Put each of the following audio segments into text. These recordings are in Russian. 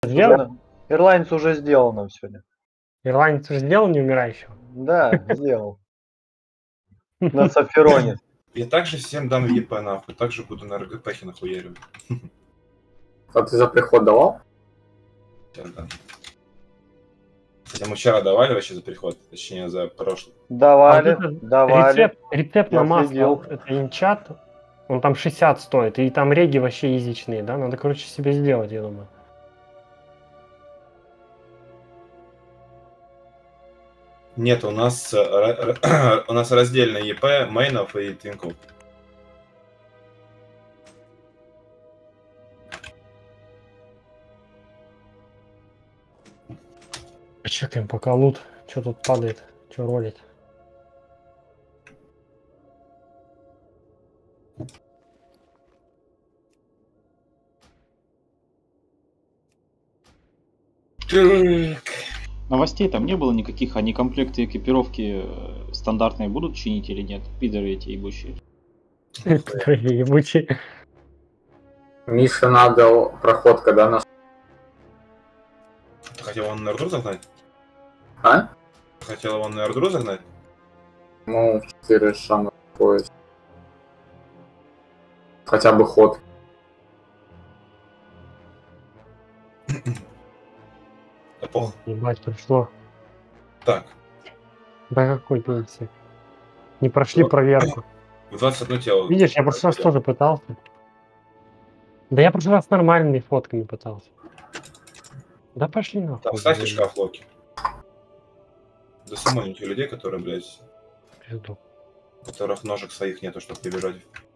Сделано? Ирландец уже сделал нам сегодня. Ирландец уже сделал неумирающего? Да, сделал. На Сафероне. Я также всем дам ЕП нахуй, также буду на РГПхе нахуяривать. А ты за приход давал? Сейчас дам. Кстати, мы вчера давали вообще за приход, точнее за прошлый. Давали, А вот давали. Рецепт Я на масло, следил. это инчат, он там 60 стоит, и там реги вообще язычные, да? Надо, короче, себе сделать, я думаю. Нет, у нас раздельно ЕП, мейнов и твинков. Чекаем пока лут, что тут падает, что ролит. Так. Новостей там не было никаких, они комплекты экипировки стандартные будут чинить или нет? Пидоры эти ебучие. Ебучие. Мише надо проход, когда нас... Хотел он на Эрдру загнать? А? Хотел его на Эрдру загнать? Ну, 4 шага в пояс. Хотя бы ход. Да похуй. Ебать, пришло. Так, Да какой пенсии? Не прошли Вот. проверку. в 21 тело. Видишь, я в прошлый раз тоже пытался. Да я в прошлый раз нормальными фотками пытался. Да пошли нахуй. Так, ставьте блин. шкаф, Локи. Да самоники людей, которые, блядь, Пизду. у которых ножек своих нету, чтобы перебежать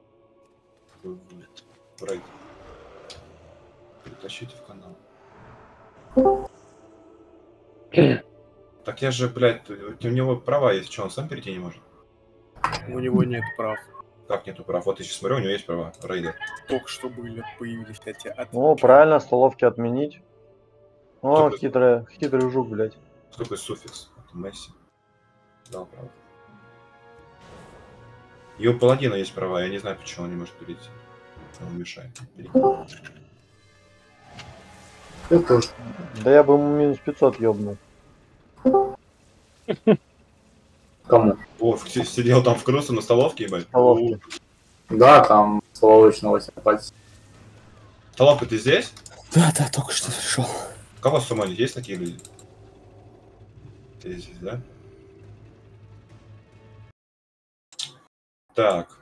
в рейд. Перетащите в канал. Так я же, блядь, у него права есть, что он сам перейти не может? У него нет прав. Как нету прав? Вот я сейчас смотрю, у него есть права, рейдер. Только что появились эти О, правильно, столовки отменить. О, Кто- хитрый жук, блядь. Какой суффикс? Это Месси. Да, прав. И у паладина есть права, я не знаю, почему он не может перейти. Он мешает. Это уж... Да я бы ему минус 500 ёбнул. Кому? О, сидел там в крысу на столовке, ебать. Столовке. Да, там словолочного симпатии. Столовка, ты здесь? Да, только что пришел. У кого в Сумане есть такие люди? Ты здесь, да? Так.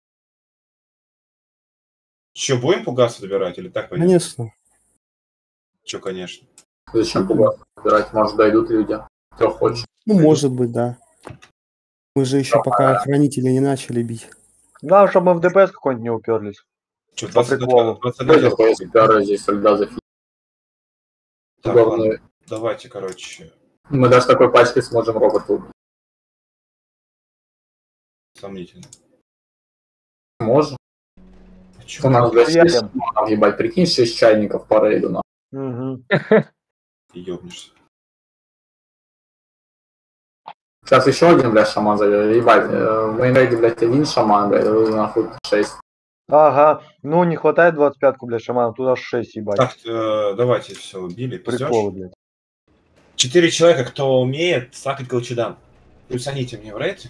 Че, будем пугаться добирать или так пойдем? Конечно. Че, конечно. Зачем пугаться? Выбирать, может, дойдут люди. Кто хочет. Ну, может быть, да. Мы же еще пока хранители не начали бить. Да, чтобы мы в ДПС какой-нибудь не уперлись. Че, По приколу. 21 Люди поезд пиара здесь всегда зафиг. Так, Главное, ладно, давайте, короче, мы даже такой пачкой сможем робота убить. сомнительно. Можем. А чё? У нас для Я всех, ебать, прикинь, 6 чайников по рейду. На. Угу. Ты ёбнешься. Сейчас еще один, блядь, шаман зайдет. Ебать, в мейнрейде, блядь, один шаман, блядь, нахуй 6. Ага. Ну, не хватает 25-ку, блядь, шамана. Тут аж 6, ебать. Так, давайте все убили. Приколы, блядь. 4 человека, кто умеет стакать колчедан. Плюсаните мне в рейд.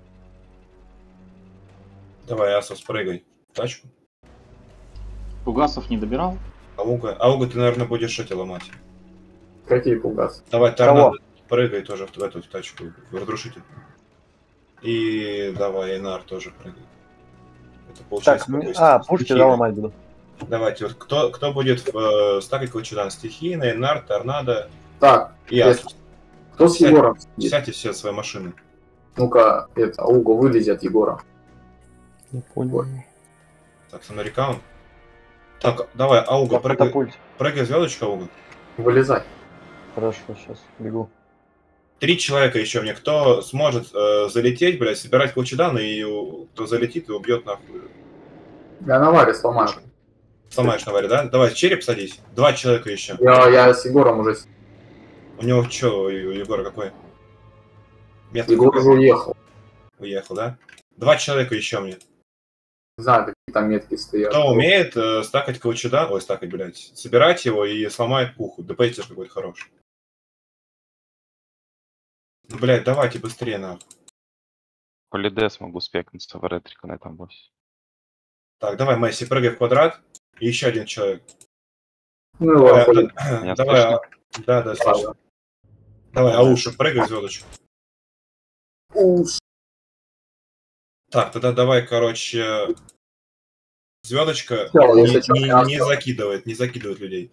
Давай, Асос, прыгай в тачку. Пугасов не добирал? Ауга, ты, наверное, будешь эти ломать. Какие пугасы? Давай, торнадо, прыгай тоже в эту тачку, в разрушитель. И давай, Энар тоже прыгай. Это получается... Так, пушки, да, ломать буду. Давайте, вот кто будет стакать колчедан? Стихийный, Энар, торнадо Так, и Асус. кто с Егором сидит? Сядьте все в свои машины. Ну-ка, это, Уго, вылези от Егора. Не понял. Так, со мной рекаунт. Так, давай, Ауга, Катапульт. прыгай звездочка, Ауга. Вылезай. Хорошо, сейчас бегу. 3 человека еще мне. Кто сможет залететь, блядь, собирать колчедан, и кто залетит и убьет нахуй. Я на варе сломаю. Сломаешь на варе, да? Давай, в череп садись. 2 человека еще. Я с Егором уже... У него что, у Егора какой? Метод Егор уже уехал. уехал, да? 2 человека еще мне. Не знаю, там метки стоят. Кто умеет стакать каучеда, ой, стакать, блядь, собирать его и сломает пуху. ДП тоже какой-то хороший. Ну, блядь, давайте быстрее, нахуй. Полидес могу спекнуться в ретрика на этом боссе. Так, давай, Месси, прыгай в квадрат. И еще один человек. Ну, его поле. Меня Давай, слышно? да, слышно. Давай, Ауша, прыгай в звездочку. Уж. Так, тогда давай, короче, звездочка Всё, если чё, не закидывает людей.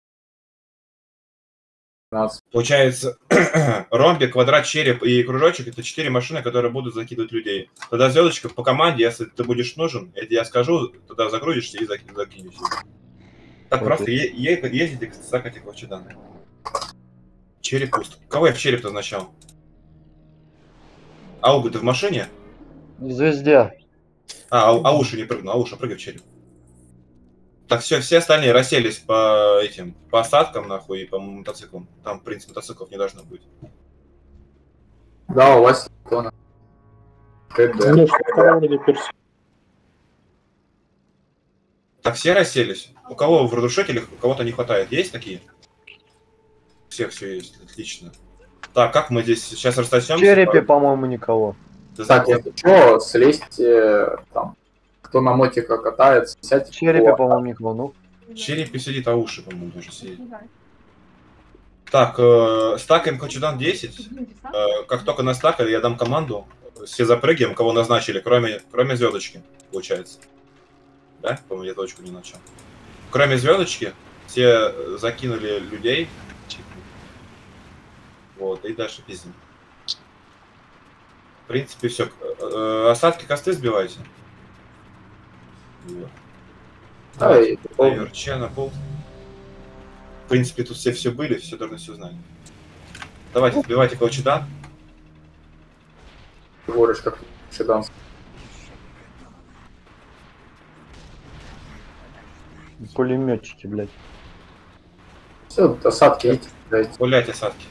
15. Получается, ромбик, квадрат, череп и кружочек — это 4 машины, которые будут закидывать людей. Тогда звездочка по команде, если ты будешь нужен, это я скажу, тогда загрузишься и закинешь. Так, просто ездите, стакайте квачеданы. Череп пуст. Кого я в череп назначал? Ауга, ты в машине? В звезде. Ауша не прыгнул, Ауша, прыгай в череп. Так, все остальные расселись по осадкам, нахуй, и по мотоциклам. Там, в принципе, мотоциклов не должно быть. Да, у вас тона. КД. Так, все расселись? У кого в разрушителях, у кого-то не хватает? Есть такие? У всех все есть, отлично. Так, как мы здесь сейчас В растащемся? черепе, по-моему, никого. Так, если что, слезьте там. Кто на мотика катается, В сядьте. черепе, по-моему, никого. Ну, В черепе сидит, а уши, по-моему, тоже сидит. Так, стакаем Кочудан 10. Как только настакали, я дам команду. Все запрыгиваем, кого назначили, кроме звездочки, получается. Да? По-моему, я точку не начал. Кроме звездочки, все закинули людей. Вот, и дальше пиздим. В принципе, все. Осадки, косты сбивайте. Вот. Ай, Верча на пол. В принципе, тут все были, все должны все знать. Давайте, сбивайте Каучедан. говоришь, как Шедан. пулеметчики, блядь. Все, осадки идите, блядь. Гулять осадки.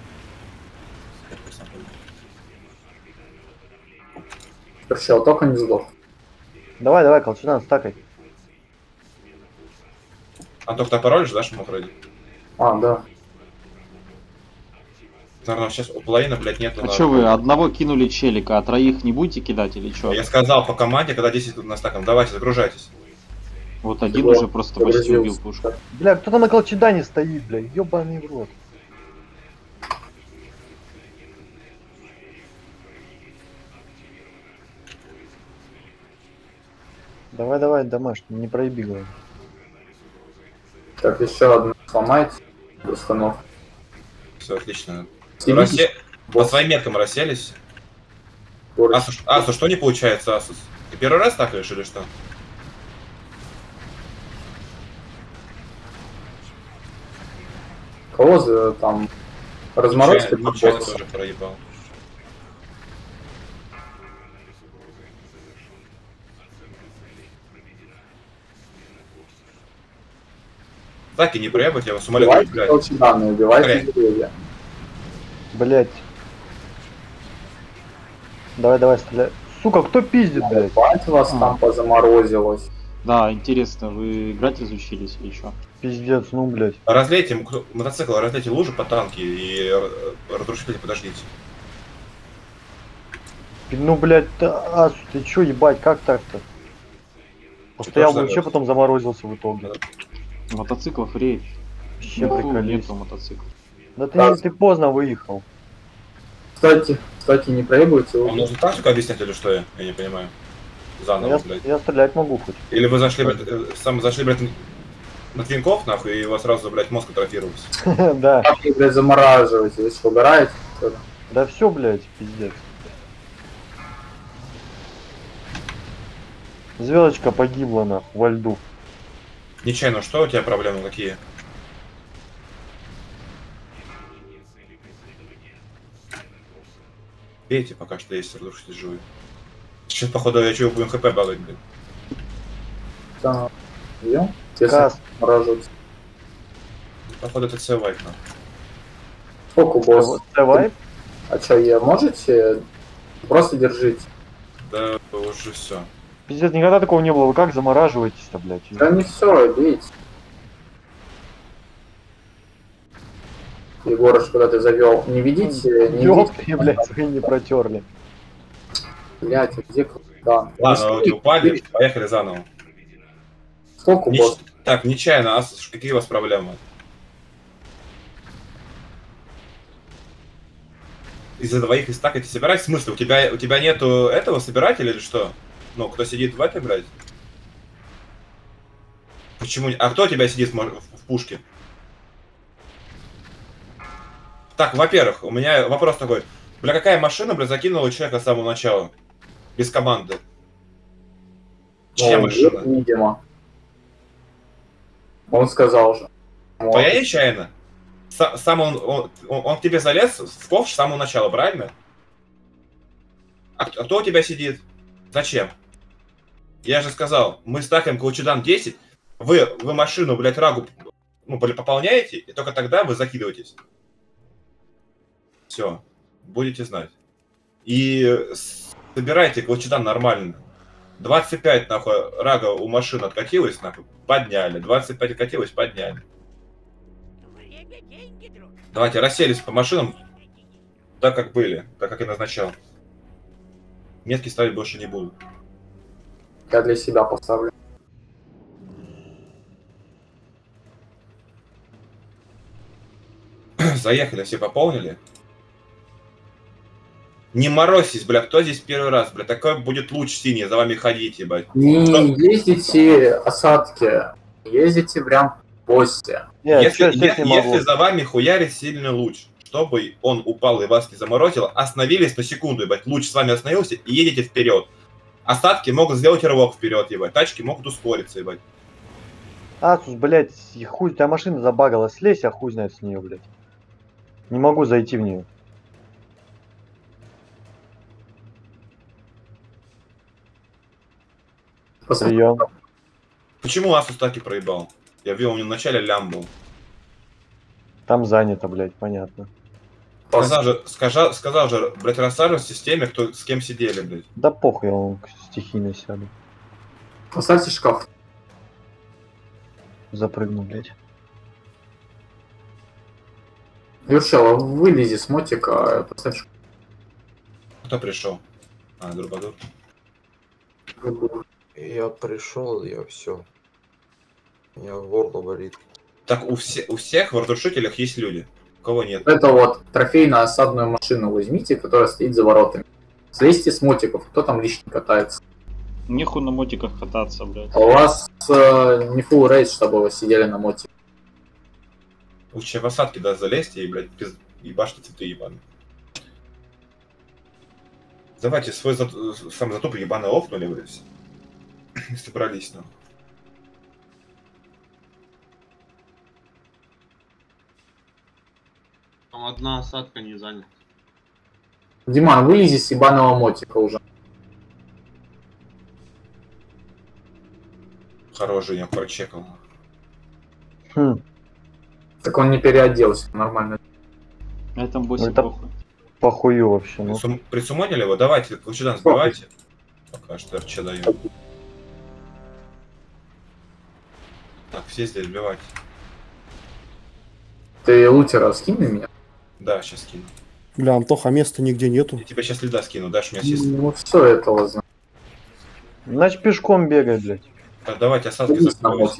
Причем только не сдох. Давай, Колчудан, стакай. Антох, ты пароль же, да, что вроде? А, да. Наверное, сейчас у половины, блядь, нету. А что вы, одного кинули челика, а троих не будете кидать или что? Я сказал по команде, когда 10 на стаком, давайте, загружайтесь. Вот один уже просто почти убил пушку. Бля, кто там на Колчудане стоит, бля, ёбаный в рот. Давай, домашний, не проеби, главное. Так, еще одну сломайте. Установку. Все, отлично. Снимите. По своим меткам расселись. Асус, что не получается, Асус? Ты первый раз такаешь или что? Кого за там разморозки Нечаянно тоже проебал. Так и не проебать, я вас умоляю, убивайте, блядь. Колчуданные, убивайте деревья. Блять. Давай, стреляй. Сука, кто пиздит, блядь? Бать вас там позаморозилось. Да, интересно, вы играть разучились или что? Пиздец, ну, блядь. Разлейте мотоцикл, разлейте лужи по танке и разрушители подождите. Ну, блядь, Асус, ты чё, ебать, как так-то? Постоял в луче, потом заморозился в итоге. Мотоциклов рейд. Вообще Нету приколись. мотоциклов. Да Да. ты поздно выехал. Кстати, не проебывайте. Вам нужно тактику объяснять или что? Я не понимаю. Заново, блядь. Я стрелять могу хоть. Или вы зашли, блядь, блядь, на твинков, нахуй, и у вас сразу, блядь, мозг атрофировался. Да. Как вы, блядь, замораживаете? Вы что, убираете? Да все, блядь, пиздец. Звездочка погибла нахуй во льду. Нечаянно, что у тебя проблемы какие? Бейте, пока что есть разрушитель живой. Сейчас, походу, я чую, будем хп багать, блядь. Да. Идем? Если Кас. морожусь. Походу, это все вайп, нахуй. Сколько босс? Давай. А что, можете? Просто держите. Да, уже все. Пиздец, никогда такого не было. Вы как замораживаетесь-то, блядь? Да не все, видите. Егорыч, куда ты завел? Не видите? Не Ёпты, видите? блядь, свои не протерли. Блядь, где куда? Ладно, вот упали, поехали заново. Сколько босс? Так, нечаянно, какие у вас проблемы? Из-за двоих из стакать собирать? В смысле, у тебя нету этого собирателя или что? Ну, кто сидит в этой, блядь? Почему? А кто у тебя сидит в пушке? Так, во-первых, у меня вопрос такой. Бля, какая машина, бля, закинула человека с самого начала? Без команды. Чья машина? Видимо. Он сказал же. Твоя нечаянно? Сам он к тебе залез в ковш с самого начала, правильно? А кто у тебя сидит? Зачем? Я же сказал, мы стакаем Каучудан 10, вы машину, блядь, рагу пополняете, и только тогда вы закидываетесь. Все, будете знать. И собирайте Каучудан нормально. 25, нахуй, рага у машины откатилась, нахуй, подняли. 25 откатилась, подняли. Давайте расселись по машинам так, как были, так, как и назначал. Метки ставить больше не буду. Я для себя поставлю. Заехали, все пополнили. Не морозьтесь, бля, кто здесь первый раз, бля, такой будет луч синий, за вами ходить, ебать. Не ездите осадки, ездите прям в гости. Если за вами хуярит сильный луч, чтобы он упал и вас не заморозил, остановились на секунду, ебать, луч с вами остановился и едете вперед. Осадки могут сделать рывок вперед, ебать, тачки могут ускориться, ебать. Асус, блядь, хуй, твоя машина забагалась, слезь, а хуй знает с нее, блядь. Не могу зайти в нее. Прием. Почему Асус таки проебал? Я видел, у него в начале лям был. Там занято, блядь, понятно. Сказал же, блядь, рассаживать в системе, кто с кем сидели, блядь. Да похуй, я вам стихийно сяду. Поставьте шкаф. Запрыгну, блядь. Юрчела, вылези с мотика, поставь шкаф. Кто пришел? А, Друбадур. Я пришел, я все. У меня горло болит. Так, у всех в разрушителях есть люди. У кого нет? Это вот трофейно-осадную машину возьмите, которая стоит за воротами. Слезьте с мотиков, кто там лишний катается. Нехуй на мотиках кататься, блядь. А у вас не full рейд, чтобы вы сидели на мотике. Лучше в осадки, да, залезьте и, блядь, ебашьте цветы ебаные. Давайте свой сам затоп ебаный лопнули, блядь. Собрались, ну. Там одна осадка не занята. Диман, вылези с ебаного мотика уже. Хороший, я прочекал. Хм. Так он не переоделся, нормально. На этом боссе это похуй. похую вообще, ну. Присумонили его? Давайте, Каучудан, сбивайте. Пока что РЧ даю. Так, все здесь сбивать. Ты лутера скинь на меня? Да, сейчас скину. Бля, Антоха, места нигде нету. Я тебе сейчас лида скину, дашь мне ассист. Ну все этого знаю. Значит, пешком бегай, блядь. Так, давайте осадки Садись на закроем. мотик.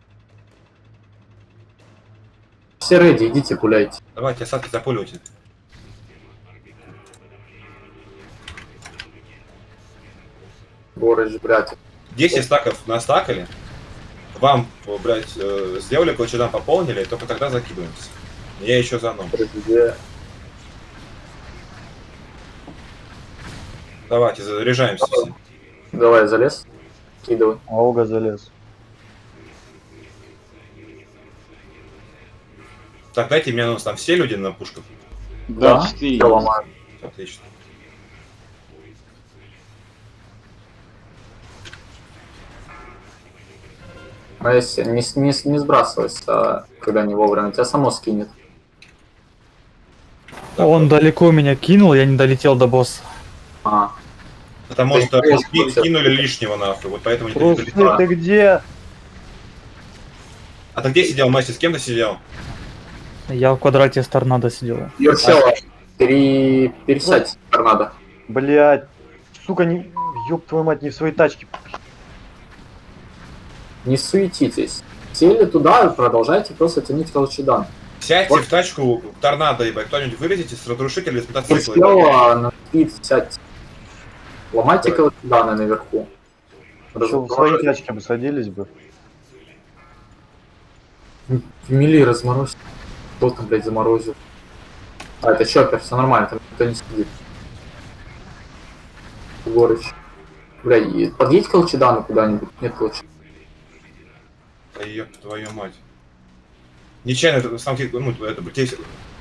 Все рейди, идите гуляйте. Давайте осадки запуливайте. Горыч, блядь. 10 стаков настакали. Вам, блядь, сделали Каучудан, пополнили, только тогда закидываемся. Я еще за мной. Давайте, заряжаемся все. Давай, залез. Кидывай. Ауга залез. Так, дайте мне, там все люди на пушках. Да, 4 я ломаю. Отлично. А если не сбрасывайся, когда не вовремя, тебя само скинет. Он далеко меня кинул, я не долетел до босса. А. Потому что кинули лишнего нахуй, вот поэтому не Трусы, перестали. ты где? А ты где сидел, Масти, с кем ты сидел? Я в квадрате с торнадо сидел. Йорсела, пересядь торнадо. Блять. Сука, не... ёб твою мать, не в своей тачке. Не суетитесь. Сели туда и продолжайте просто тянуть колчедан. Сядьте в тачку торнадо, ебать. Кто-нибудь вылезете с разрушителя или с мотоцикла, ебать. Йорсела, на спид сядьте. Ломайте колчеданы наверху. Что, в свои тачки бы садились бы. В мили разморозь. Кто там, блядь, заморозил? А, это чоппер, все нормально, там никто не сидит. Егорыч. Блядь, подъедь к колчедану куда-нибудь. Нет колчедана. Да ёб твою мать. Нечаянно это сам ну, это блядь.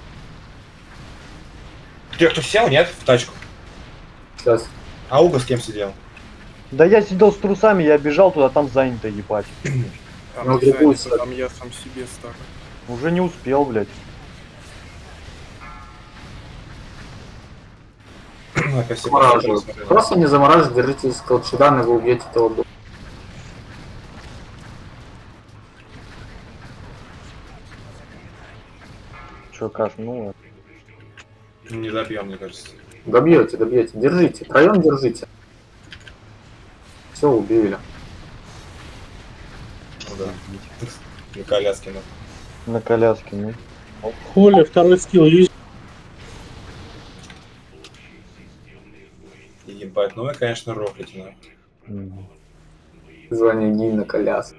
Ты кто сел, нет? В тачку? Сейчас. А Уга с кем сидел? Да я сидел с трусами, я бежал туда, там занято, ебать. Там, Ну, не другую занято, там я сам себе стак. Уже не успел, блядь. Опять все Замораживаю. Просто не замораживайте, держите с колчедана, вы убьете того духа. Чё, Каш, ну... Не добьем, мне кажется. Добьете, добьете. Держите. Троем держите. Все, убили. Ну да. На коляске, ну. На коляске, ну. Хули, второй скилл есть. Ебать, ну вы, конечно, рофлите, нахуй. Звание гимн на коляске.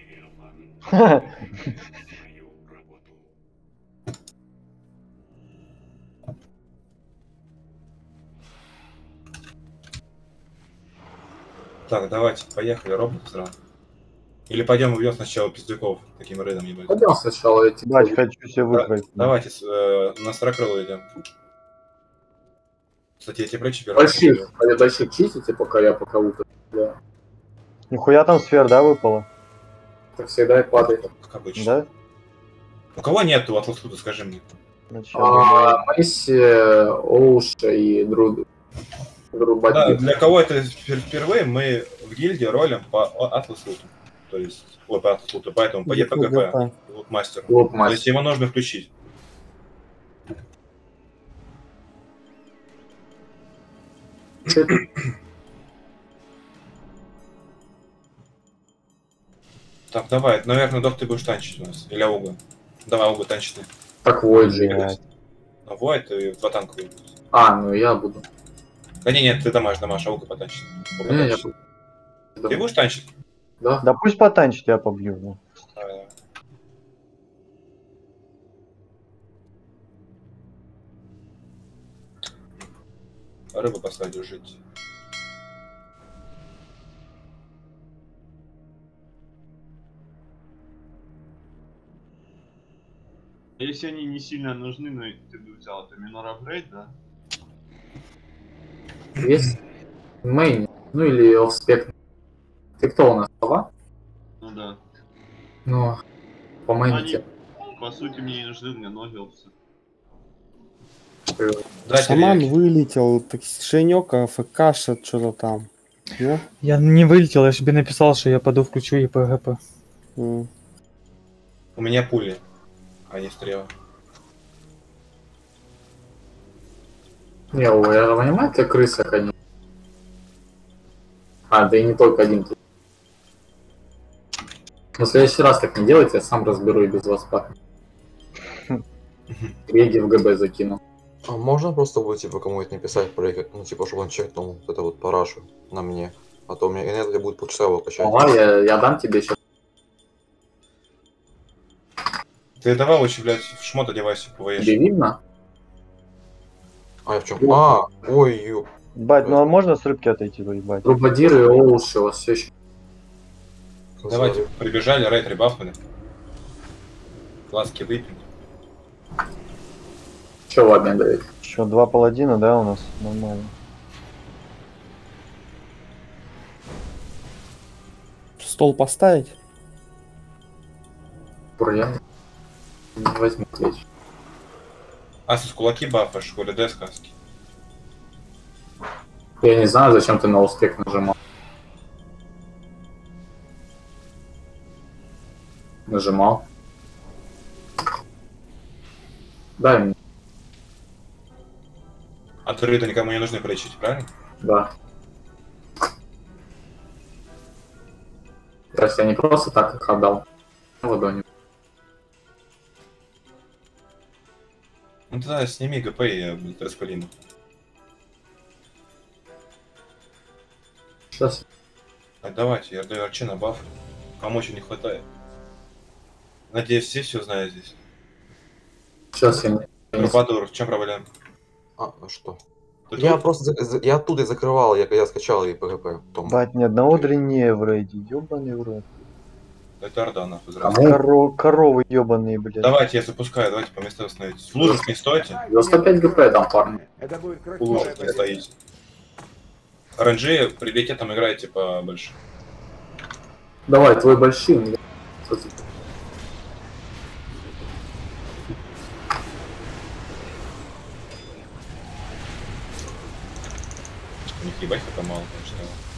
Так, давайте, поехали, робот сразу. Или пойдем убьем сначала пиздюков, таким рейдом ебать. Пойдем сначала эти. Бать, хочу себе выкроить. Давайте на сорокрыло идем. Кстати, эти прочие Больших чистите, пока я лутаю. Да. Нихуя там сфер, да, выпало? Как всегда и падает. Как обычно. Да? У кого нету атласута, скажи мне. Месси, Оуша и Друд. Да, для кого это впервые, мы в гильдии ролим по атласуту. То есть, ой, по атласуту, поэтому по ЕПГП, лутмастеру. То есть его нужно включить. Так, давай, наверное, Док, ты будешь танчить у нас. Или Ауга. Давай, Ауга, танчить ты. Так, Войд же. Ну, Войд и два танка. А, ну я буду. Да нет, ты дамаж, Ауга потанчит. Ты будешь танчить? Да. Да пусть потанчит, я побью. Ну. Давай. Рыбу посадил жить. Если они не сильно нужны, но ты бы взял, это Минор апгрейд, да? Есть мейн, ну или офспек. Ты кто у нас, сова? Ну да. Ну, по мейну. По сути, мне не нужны, у меня ноги опсы. Шаман вылетел, так Женек, АФК, что-то там. Да? Я не вылетел, я себе написал, что я пойду включу ЕПГП. У меня пули, а не стрелы. Не, я понимаю, это крыса, конечно. А, да и не только один тут. Но в следующий раз так не делайте, я сам разберу и без вас пахнет. Реги в ГБ закину. А можно просто будет, типа, кому-нибудь написать проект, ну, типа, чтобы он чекнул вот это вот парашу на мне. А то у меня иногда будет полчаса его качать. Ага, я дам тебе сейчас. Ты давай лучше, блядь, в шмот одевайся, ПВЕ. Тебе видно? А я в чем? А, ой, ё. Бать, ну а можно с рыбки отойти, ебать? Рубадиры и Оуши у вас все еще. Давайте, прибежали, рейд ребафнули. Глазки выпили. Че в обмен даете? Что, 2 паладина, да, у нас? Нормально. Стол поставить? Я не возьму клещ. Асус кулаки бафаешь, хули сказки. Я не знаю, зачем ты ноустек нажимал. Нажимал. Дай мне. А туры-то никому не нужны полечить, правильно? Да. То есть я не просто так их отдал. Ладони. Ну тогда сними ГП и я буду распылину. Сейчас. Давайте, я даю арчи на баф. Кому еще не хватает. Надеюсь, все знают здесь. Сейчас я... Трубадур, в чем проблема? А, ну что? Ты Я тут? просто... Я оттуда и закрывал, я скачал и ПГП. Потом. Бать, ни одного дренее в рейде, ёбаный в рот. Это Орда, нахуй, Кому? здравствуйте. Коровы ёбаные, блядь. Давайте, я запускаю, давайте по местам остановитесь. В лужах не стойте. 95 ГП дам, парни. У лужах не стоите. RNG приоритетом играйте по большим. Давай, твой большой. У них ебать это мало, конечно.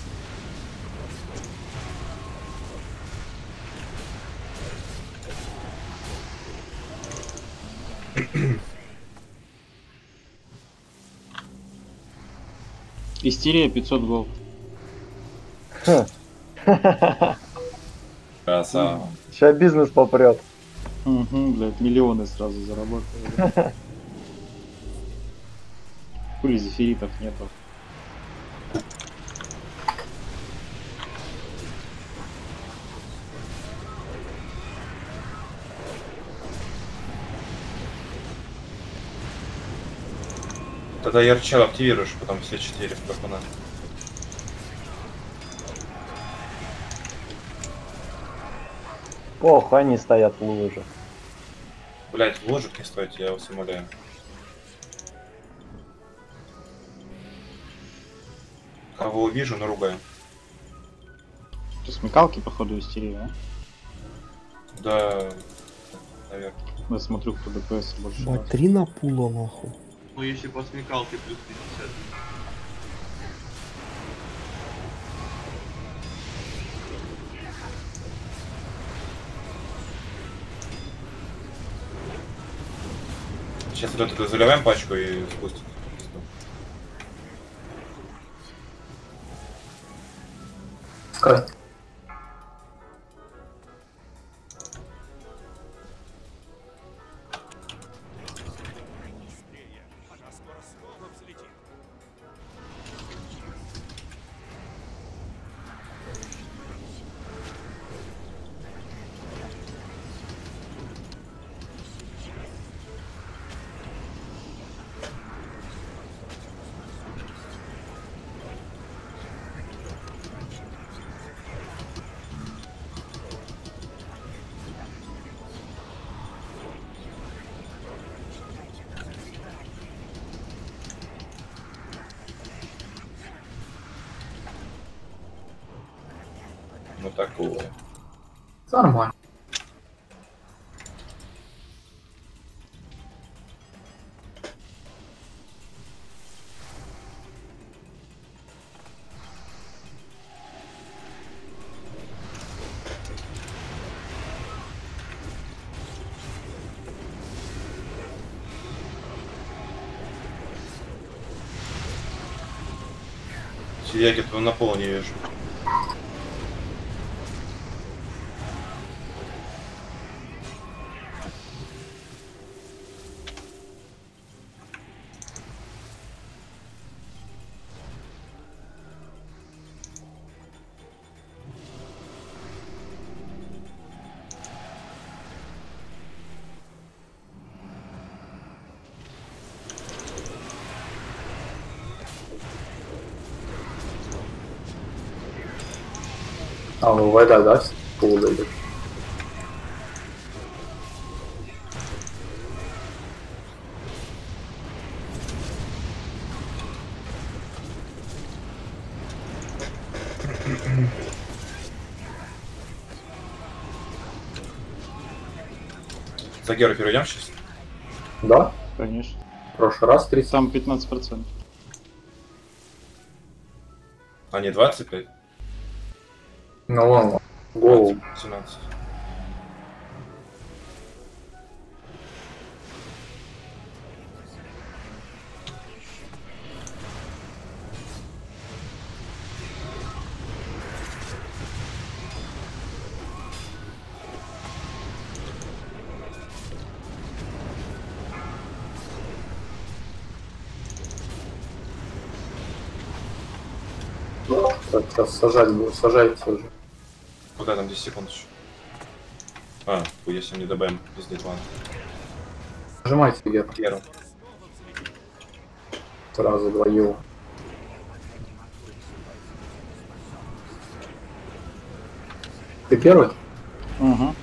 Истерия 500 голд. Красава. Сейчас бизнес попрет. Угу, блядь, миллионы сразу заработали. Хули зефиритов нету. Тогда ярчал активируешь, потом все 4 в капана. Ох, они стоят в луже. Блять, в ложек не стойте, я вас умоляю. Кого увижу, наругаю. Что, смекалки, походу, истерия, а? Да, наверное. Я смотрю, кто ДПС больше. Бать, 3 на пула, нахуй. Ну если по смекалке плюс 50. Сейчас вот эту заливаем пачку и спустим. Скай. Ну такое. Нормально. Сидяки твою на пол не вижу. А, ну вода, да? Пул дойдет. За Геру перейдем сейчас? Да? Конечно. В прошлый раз 30. Там 15%. А не 25? Ну ладно, голову. 17. Так, сейчас сажать буду, сажайте уже. Куда там 10 секунд еще? А, если не добавим везде план. Нажимайте где Первым. сразу двою. Ты первый? Угу.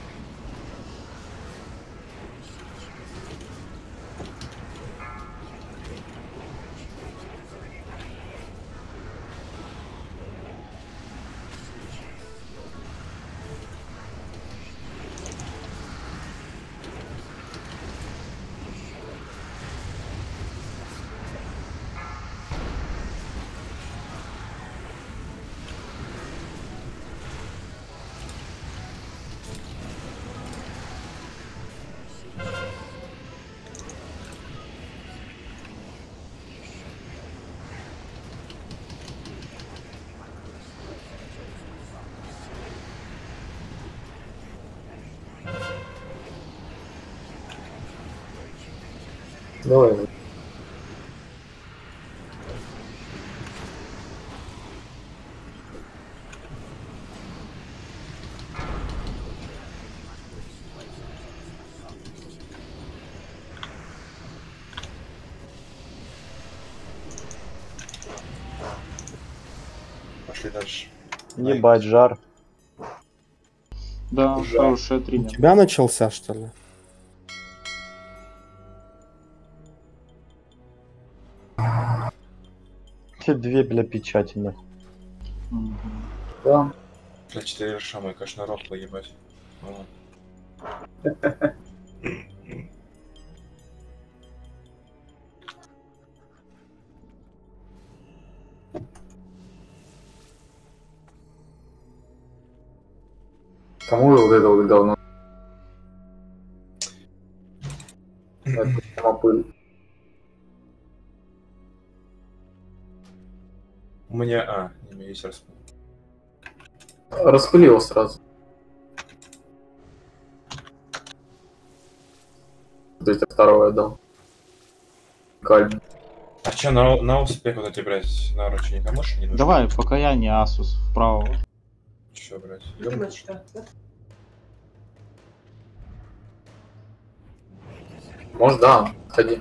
Давай. Пошли дальше. Ебать, жар. Да, Уже. хорошая У тренер. тебя начался, что ли? Те две, бля, печати, нахуй. Мгм. Да. Бля, 4 шама, конечно, рот поебать. Ладно. Кому вот это вот говно? Это самопыль. У меня... А, не имею есть распыл. Распылил сразу. То есть второе отдал. Кальм. А чё, на успех вот эти, блядь, наручи никому же не нужно? Давай, покаяние, Асус, вправо. Чё, блядь? ёбнуться, что ли? Может, да, ходи.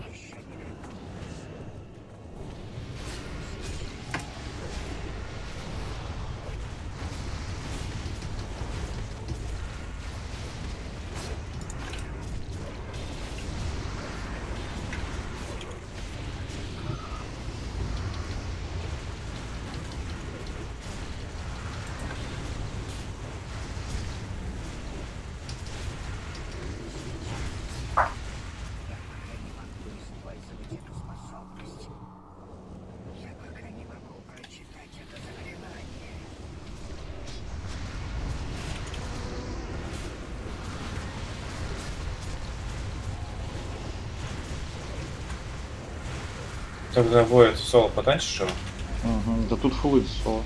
Тогда воет соло потанчишь его? Угу. Да тут фулы соло.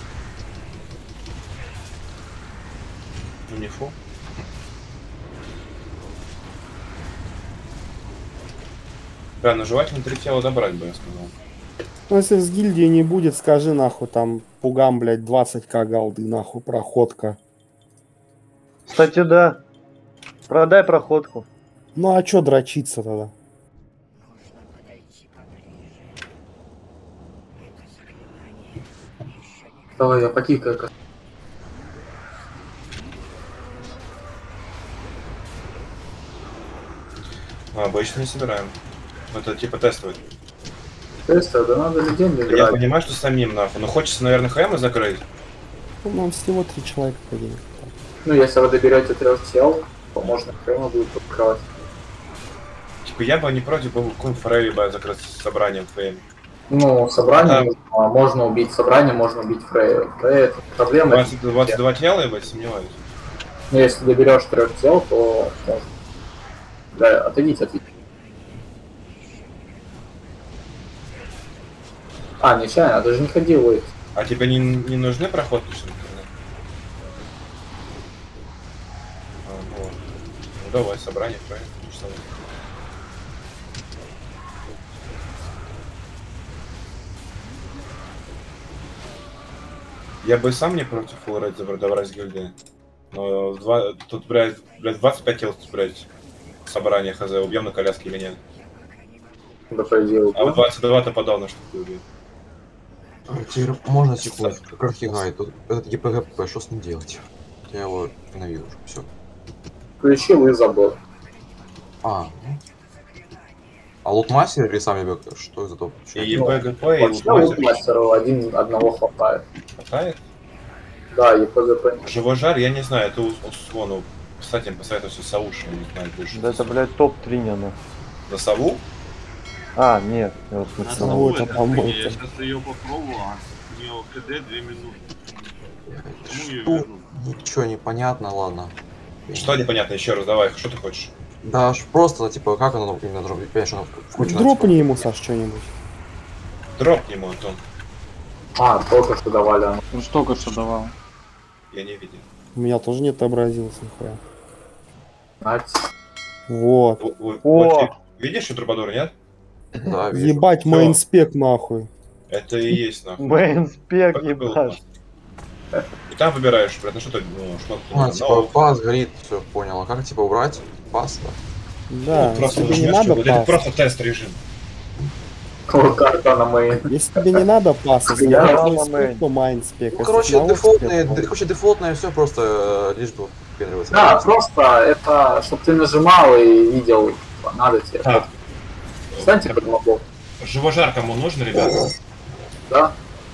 Ну не фу. Да, ну желательно 3 тела добрать бы, я сказал. Ну, если с гильдии не будет, скажи нахуй, там, пугам, блядь, 20к голды, нахуй, проходка. Кстати, да. Продай проходку. Ну, а чё дрочиться тогда? Давай, я покикаю. А, обычно не собираем. Это типа тестовать. Тесты, да надо легенды Я играть. понимаю, что самим нахуй, но хочется, наверное, ХМ закрыть. Ну, нам всего 3 человека погибнет. Ну, если вы доберете 3 тел, то можно хрена будет подкрывать. Типа я бы не против был какой-нибудь форели бы закрыть с собранием ХМ. Ну, собрание, можно убить собрание, можно убить Фрея. Фрея это проблема. 22 тела, я сомневаюсь. Но если доберешь 3 тел, то можно. Да, отойдите. А, нечаянно, даже не ходил. А тебе не нужны проходки, что ли? Ну давай, собрание, правильно? Я бы сам не против фулл-рейд добрать гильдии. Но тут, блядь, 25 тел, блядь, собрание хз, убьем на коляске или нет. Да, по идее, а в 22-то подавно что-то убьет. Теперь можно секунду? Как фигай, тут этот ЕПГП, что с ним делать? Я его ненавижу, все. Ключи вы забыл. А лутмастер или сам ЕБГ? Что это топ? И ЕПГП, и лутмастеру одного хватает. Хватает? Да, ЕПГП. Живой жар, я не знаю, это условно. Кстати, им посоветовался Сауш, я не знаю больше. Да это, блядь, топ-3 не оно. За Саву? А, нет, я вот Я сейчас ее попробую, а у нее КД 2 минуты. Ничего не понятно, ладно. Что непонятно, еще раз, давай, что ты хочешь? Да, типа, как оно именно дропнуть, понимаешь, оно вкручено. Дропни ему, Саш, что-нибудь. Дропни ему, Антон. А, только что давали. Ну что только что давал. Я не видел. У меня тоже не отобразилось нихуя. Вот. Вот, видишь, что Трубадур, нет? Да, вижу. Ебать, мейнспек нахуй. Это и есть нахуй. Мейнспек, ебать. И там выбираешь, блядь, ну что ты, типа, пас горит, все, понял. А как, типа, убрать пас-то? Да, просто тебе не надо это пас. просто тест режим. Карта на мейн. Если тебе не надо пас, если Я надо на мейн. то майнспек. Ну, короче, дефолтное все просто лишь бы впендриваться. Да, просто это, чтобы ты нажимал и видел, надо тебе. Так. Встаньте под мобов. Живожар кому нужно, ребята? Да.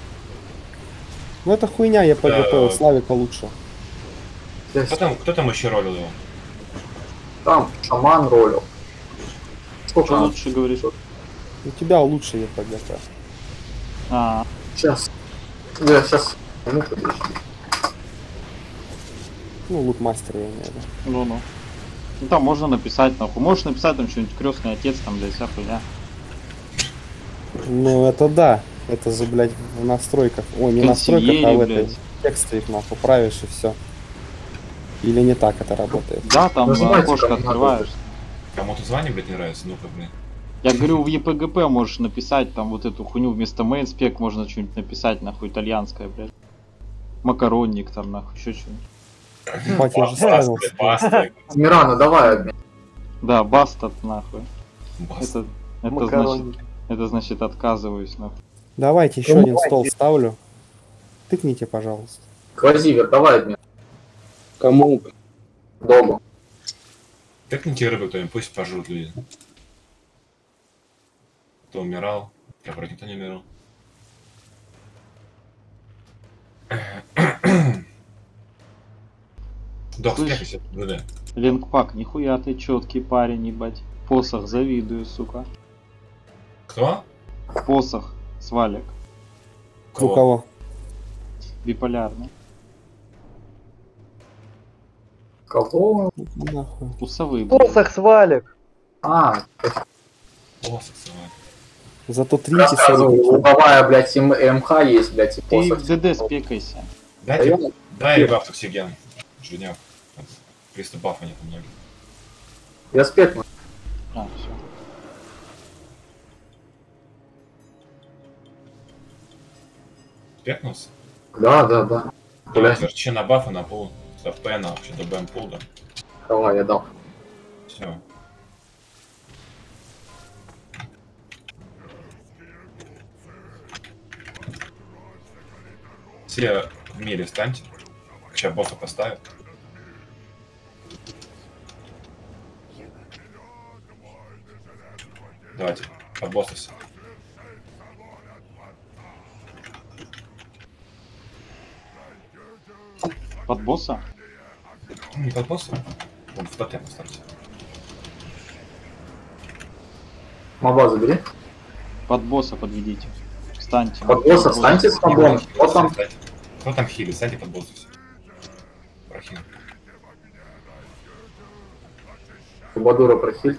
Ну это хуйня, я ПГП, у Славика лучше. Кто там еще ролил его? Там шаман ролил. Что лучше говоришь? У тебя лучше я ПГП. Сейчас. Да, сейчас. Ну, подожди. Ну, лутмастер я имею в виду. Ну. Ну там можно написать, нахуй. Можешь написать там что-нибудь крестный отец, там, да и вся хуйня. Ну это да. Это же, блядь, в настройках. Ой, не в настройках, а в этой тексте их нахуй правишь и все. Или не так это работает? Да, там окошко открываешь. Кому-то звание, блядь, не нравится, ну-ка, блин. Я говорю, в ЕПГП можешь написать там вот эту хуйню вместо мейнспек, можно что-нибудь написать, нахуй, итальянское, блядь. Макаронник там, нахуй, еще что-нибудь. Бать, я же ставил. Мирана, давай обмен. Да, бастат, нахуй. Макаронник. Это значит отказываюсь, нахуй. Давайте еще один стол ставлю. Тыкните, пожалуйста. Квазивер, давай обмен. Кому? Догу. Тыкните рыбу кто-нибудь, пусть пожрут люди. Кто умирал? Я вроде никто не умирал. Док, спрячься, ВД. Линкпак, нихуя ты четкий парень, ебать. Посох, завидую, сука. Кто? Посох, свалик. У кого? Биполярный. Кого? Нахуй. У совы, блядь. Посох свалик. Посох свалик. Зато тринти луговая, блядь, МХ есть, блядь, и Ты посох. в ДД спекайся. Дай баф токсиген. Женек. Приступ бафа нет у многих. Я спекну. А, все. Спекнулся? Да. Блядь, верчи на бафа на пул. С АП на вообще до БМ пул, да. Давай, я дал. Все. Все в мире станьте. Сейчас босса поставят. Давайте, под босса все. Под босса? Не под босса. Вон в тотем оставьте. Моба забери. Под босса подведите. Встаньте. Под босса встаньте с мобом. Вот там. Кто там хилит? Станьте под босса все. Прохил. Бадура прохиль.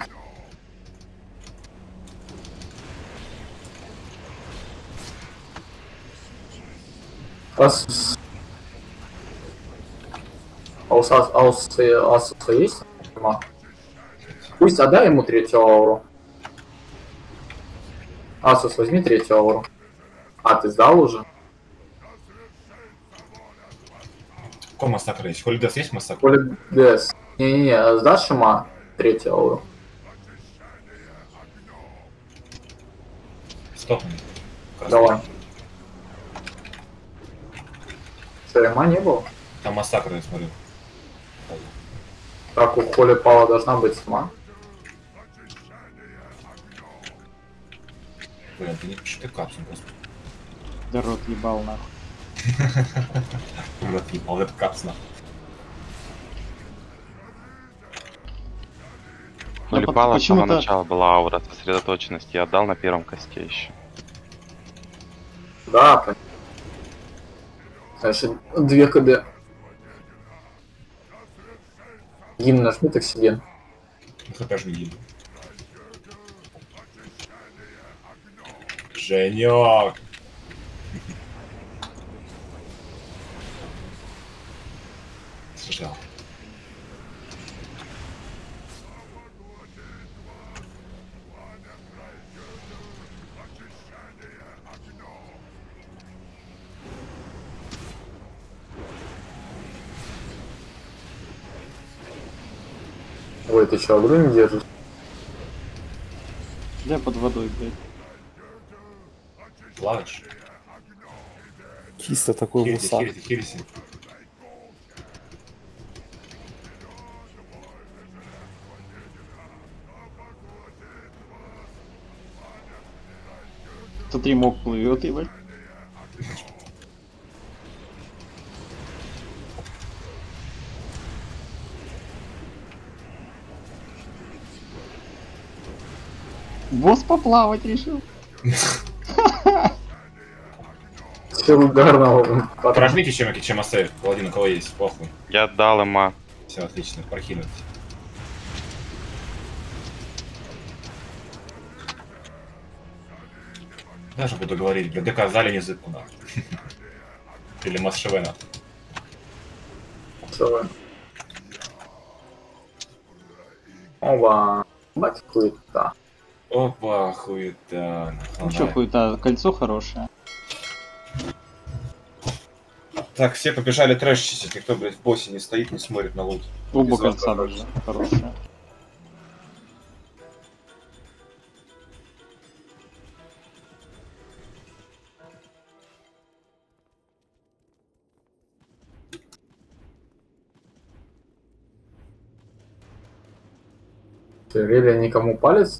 Аусуса есть? Пусть отдай ему третью ауру. Асус, возьми третью ауру. А, ты сдал уже? Какой массакр есть? Холидес есть массакр? Холидес. Не-не-не, сдашь Шима третью ауру? Стоп. Давай. Что, Шима не было? Там массакр, я смотрю. Так, у Холи Пала должна быть Шима. Блин, ты не пиши, ты капсуль, господи. Да рот ебал нахуй. Рот ебал, это капс нахуй. Ну, Липала с самого начала была аура сосредоточенности. Я отдал на первом косте еще. Да, понятно. Значит, 2 КД. Гимн нажми, токсиген. Ну, хп же не гимн. Женек! Сжал. Ой, ты чё, агру не держишь? Я под водой, блядь. Плаваешь? Чисто такой высак. Хилиси. Смотри, мог плывет, ебать. Босс поплавать решил. Все угарного. Прожмите чем сейв. Паладин, у кого есть, похуй. Я отдал ему. Все, отлично, прохилить. Даже буду говорить, бля, доказали не языку нахуй. Или Масшевена. Опа, бать хуета. Опа, хуета. Ну чё, хуета, кольцо хорошее. Так, все побежали трэш чистить, никто, блядь, в боссе не стоит, не смотрит на лут. Оба кольца даже хорошие. Реально никому палец?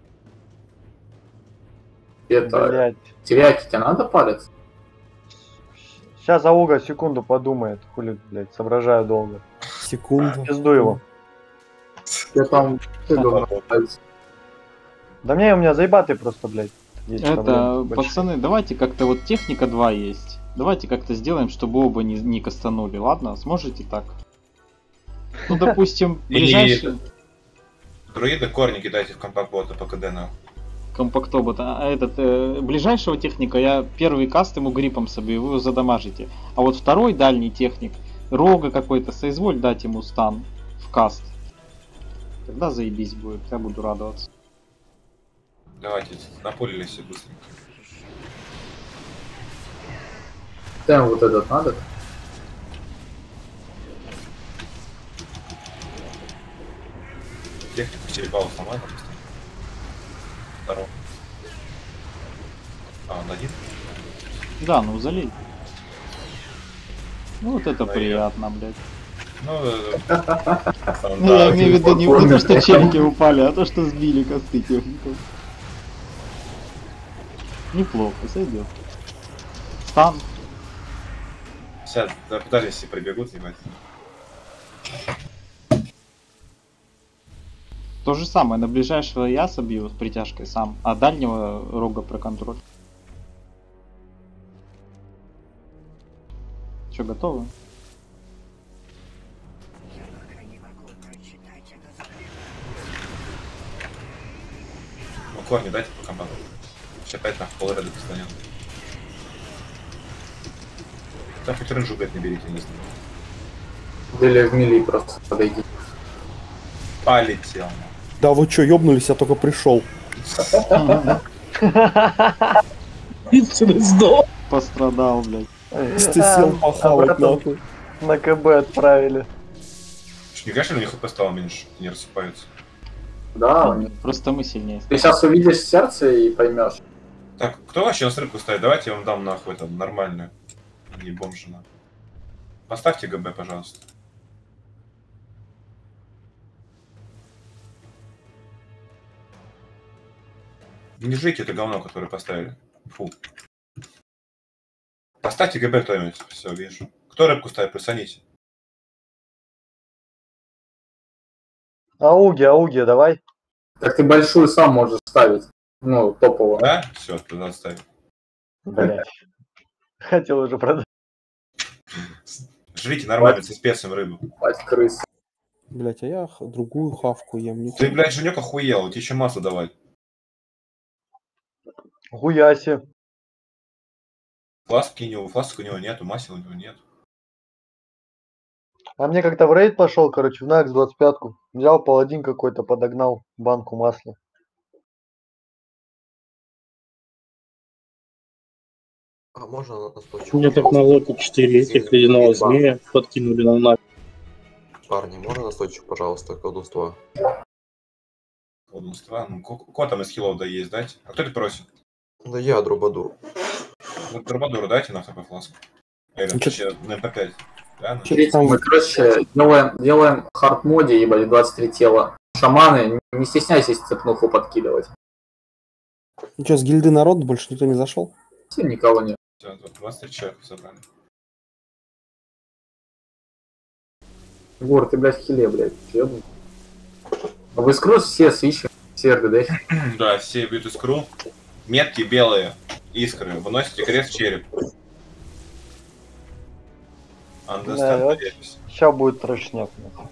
Это... Блядь. Теряки, тебе надо палец? Сейчас Ауга секунду подумает. Хули, блядь, соображаю долго. Секунду. Пизду его. Я там... палец. Да мне у меня заебатый просто, блядь. Это, пацаны, давайте как-то вот техника 2 есть. Давайте как-то сделаем, чтобы оба не кастанули, ладно? Сможете так? Ну, допустим, ближайший... Друиды корни кидайте в компакт-бота по КД на. Компактобота. А этот, ближайшего техника я первый каст ему гриппом себе, вы его задамажите. А вот второй дальний техник, рога какой-то, соизволь дать ему стан в каст. Тогда заебись будет, я буду радоваться. Давайте, напулились все быстренько. Там вот этот надо? Технику черепалу сломай, допустим. Второго. А, он один? Да, ну залей. Ну вот это приятно, блядь. Ну, я имею в виду не то, что челики упали, а то, что сбили косты техников. Неплохо, сойдет. Стан. Сейчас, подожди, если прибегут, ебать. То же самое, на ближайшего я собью с притяжкой сам, а дальнего рога про контроль. Че, готовы? Ну, корни дайте по команду. Сейчас опять на полреда достанет. Да хоть рынжу, блядь, наберите, не знаю. Или в мили просто подойди. Полетел. Да вы чё, ёбнулись, я только пришел. Пострадал, блядь. Ты сел похавать, нахуй. На КБ отправили. Не кажется, у них хп стало меньше, не рассыпаются. Да, Просто мы сильнее. ты сейчас увидишь сердце и поймешь. Так, кто вообще на рыбку ставит? Давайте я вам дам нахуй это нормальную. Не бомжина. Поставьте ГБ, пожалуйста. Не жрите это говно, которое поставили. Фу. Поставьте ГБ кто-нибудь. Все, вижу. Кто рыбку ставит, присоните. Ауги, давай. Так ты большую сам можешь ставить. Ну, топовую. Да? Все, тогда ставь. Блять. Хотел уже продать. Жрите нормально со специями рыбу. Крыс. Блять, а я другую хавку ем. Ты, блядь, Женек охуел, тебе еще масло давать. Хуяси. Фласк у него нету, масел у него нет. А мне как-то в рейд пошел, короче, в НАКС 25-ку. Взял паладин какой-то, подогнал банку масла. А можно настойчивый? Мне так на локе 4 этих ледяного змея подкинули на нах. Парни, можно настойчив, пожалуйста, колдунства? Колдунства? Ну, кого там из хилов да есть, дайте? А кто это просит? Да я, Дробадур. Вот Дробадуру дайте на хп фласку. Или на МП5. Да, Мы, короче, делаем хард-моде, ебать, 23 тела. Шаманы, не стесняйтесь цепнуху подкидывать. Ну что, с гильды народ больше никто не зашел? Никого нет. 23 человека собрали. Гор, ты, блядь, в хиле, блядь. Ёбаный. А в искру все свищи, все РДД. Да, все бьют искру. Метки белые, искры. Выносите крест в череп. Да, вот сейчас будет трэшняк.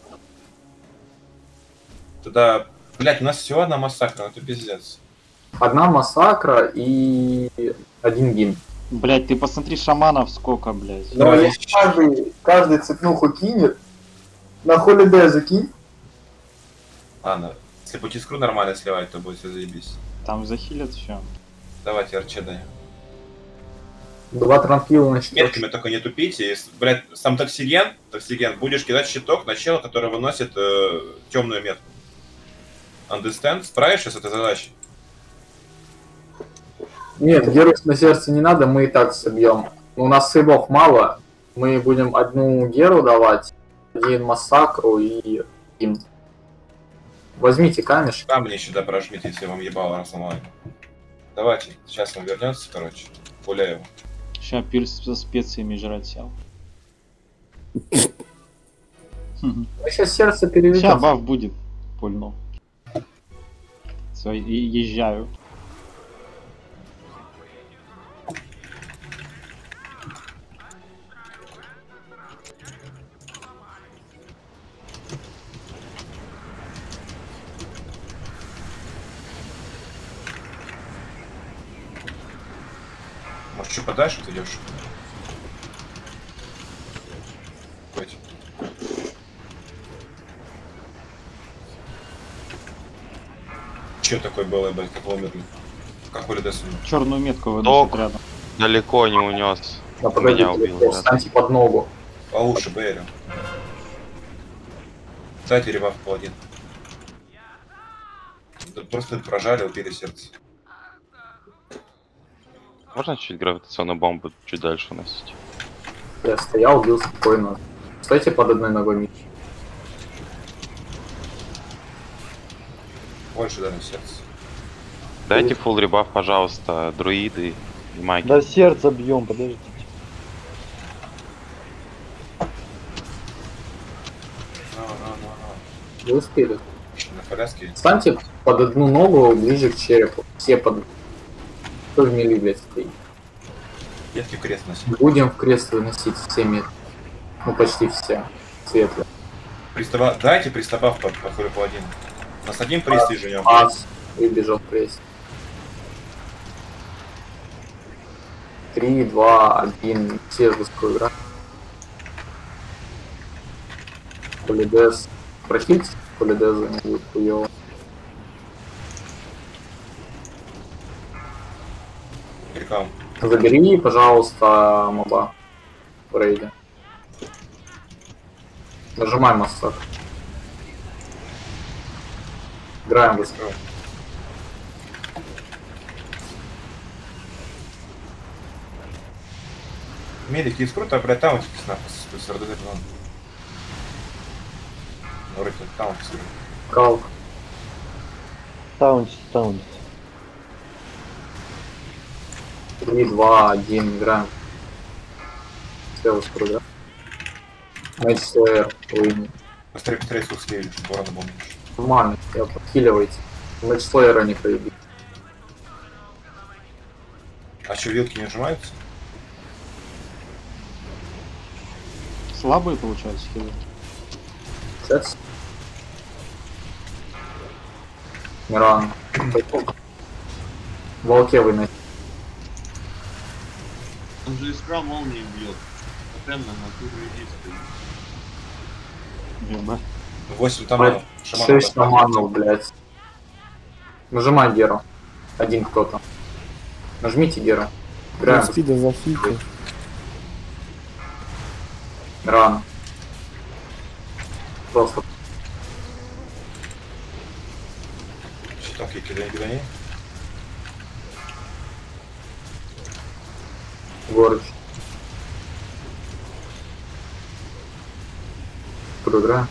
Тогда, блядь, у нас всего одна массакра, это пиздец. Одна массакра и один гимн. Блять, ты посмотри шаманов сколько, блять. Но если каждый цепнуху кинет, на холидей закинь. Ладно, если будет искру нормально сливать, то будет все заебись. Там захилят все. Давайте РЧ даем. 2 транквила на щиток. Метками только не тупите. Если, блядь, сам токсиген, будешь кидать щиток на чела, который выносит темную метку. Understand? Справишься с этой задачей? Нет, герой на сердце не надо, мы и так собьем. У нас сыбов мало, мы будем одну геру давать, один массакру и им. Возьмите камешек. Камни сюда прожмите, если вам ебало разломаю. Давайте, сейчас он вернется, короче. Пуляй его. Сейчас пирс со специями жрать сел. Мы сейчас сердце переведем. Сейчас баф будет, пульнул. Все, езжаю. Может, что подальше ты идешь? Пойдь. Че такое было, блядь, как умерли? Как были до сюда? Черную метку выносит рядом. Далеко не унес. Да, подожди, Меня убил. встаньте под ногу. Получше, Бэйрин. Дайте ребаф паладин. Да просто прожали, убили сердце. Можно чуть гравитационную бомбу чуть дальше уносить? Я стоял, бил спокойно. Стойте под одной ногой меч. Больше дали сердце. Дайте фулл ребаф, пожалуйста, друиды и маги. Да сердце бьем, подождите. Вы успели. На коляске. Встаньте под одну ногу ближе к черепу. Все под... Кто в мили, блядь, стоит? Ветки в крест носить. Будем в крест выносить все метки. Ну, почти все. Светлые. Пристава... Дайте пристава по ходу паладину. Насадим прист и женем. Ас. Выбежал в крест. 3, 2, 1. Все жесткую игра. Полидес. Прохильте. Полидеза не будет хуёво. Прикал. Забери, пожалуйста, моба в рейде. Нажимай массак. Играем быстро. Медики из круто, блядь, там с РДД план. Вроде там все. Кал. Таунти. 3, 2, 1, играем. Все быстро, да? Мэтч Слэйер, Уинни. Быстрее с успели, ворона помнишь. Нормально, я подхиливайте. Мэтч Слэйера не проебит. А что, вилки не нажимаются? Слабые получаются хилы. Сейчас. Миран. Волке выносить. Он же искра молнии бьет. Постоянно на натуре стоит. 8 там 6 шаманов, блядь. Нажимай Геру. Один кто-то. Нажмите Геру. Играем. Спида зафите. Рано. Просто. Что там кидани? Горыч. Игра.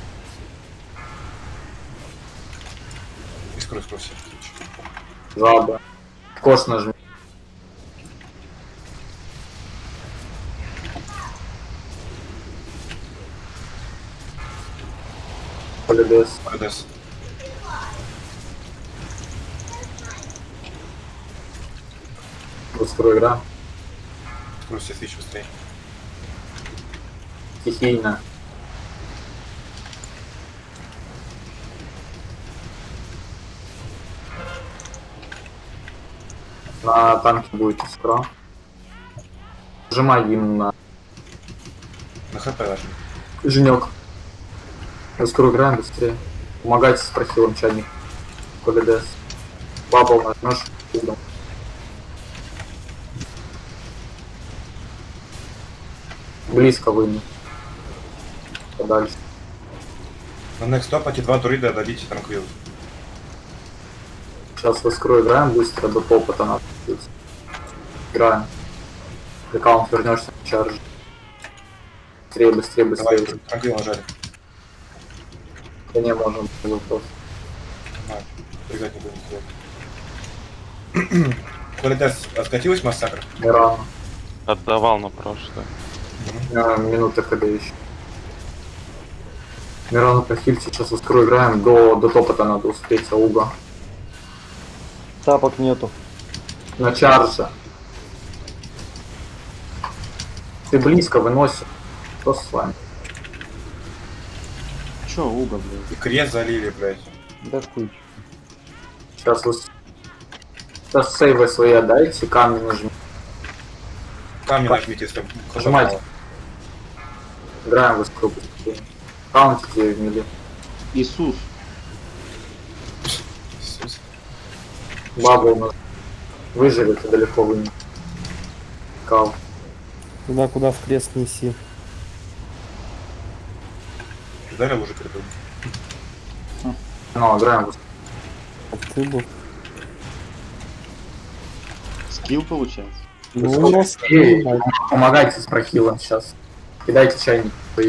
Искру все. Жаба. Кош нажми. Полидес. Полидес. Быстрая игра. Искру все свич быстрее. Стихийно. На танке будет искра. Нажимай им на ХП важно. Женек. Искру играем быстрее. Помогайте с прохилом чайник. Полидес. Бабл нажмешь. Идем. Близко выйми. Подальше. На next топ эти два турида дадите транквил. Сейчас в искру играем быстро, до попа-то надо. Играем. Пока он вернешься в чарж. Быстрее. Давай, транквил нажали. Да не можем, вопрос. Прыгать не будем. Полидес, откатилась массакр? Не рано. Отдавал на прошлое. Минута КД еще. Мирона прохиль, сейчас в искру играем, до топа-то надо успеть, ауга. Тапок нету. На чарже. Ты близко выносишь. Что с вами? Чё, уга, блядь? И крест залили, блядь. Да хуй. Сейчас вы... Сейчас сейвы свои отдайте, камни нажми. Камни нажмите, если нажимайте. Играем в искру. Каунтите в мили. Иисус. Бабл нас выживет, и далеко вынес. Кал. Куда в крест неси. Ударил уже придумал. Ну, играем в Ты был. Скилл получается. Ну, помогайте с прохилом сейчас. Кидайте чайник свои.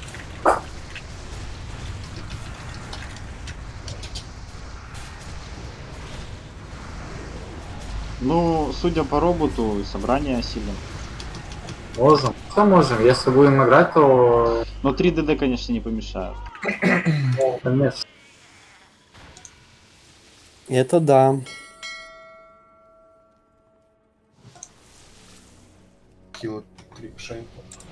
Ну, судя по роботу, собрание сильным. Можем. Все можем. Если будем играть, то... Но 3 ДД, конечно, не помешают. Ну, конечно. Это да. Кило 3 шайку.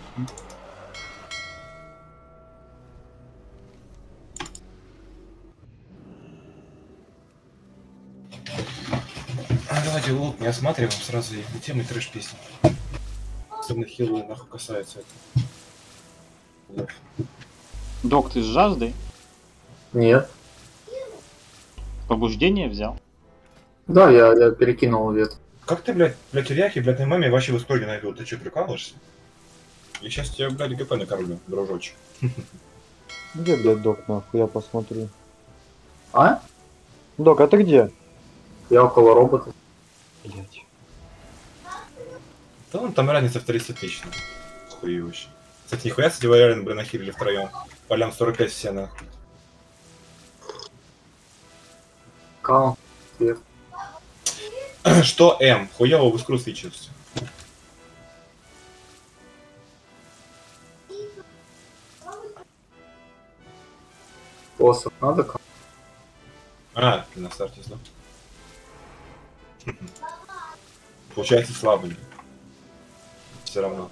Давайте лут не осматриваем, сразу и тем и трэш песни. Особенно хилы нахуй касается этого. Док, ты с жаждой? Нет. Побуждение взял? Да, я перекинул вет. Как ты, блядь, ильяхи, блядь, на маме вообще в итоге найду? Ты что, прикалываешься? Я сейчас тебя, блядь, ГП накормлю, дружочек. Где, блядь, док, нахуй, я посмотрю. А? Док, а ты где? Я около робота. Блядь. Да вон там разница в 30 тысяч. Хуёвище. Кстати, нихуя с тебя реально, блин, нахилили втроем. Полям 45 все нахуй. Каунт. Что М? Хуёво в искру свечился. Посох надо как? А, ты на старте сдал. Получается слабый. Все равно.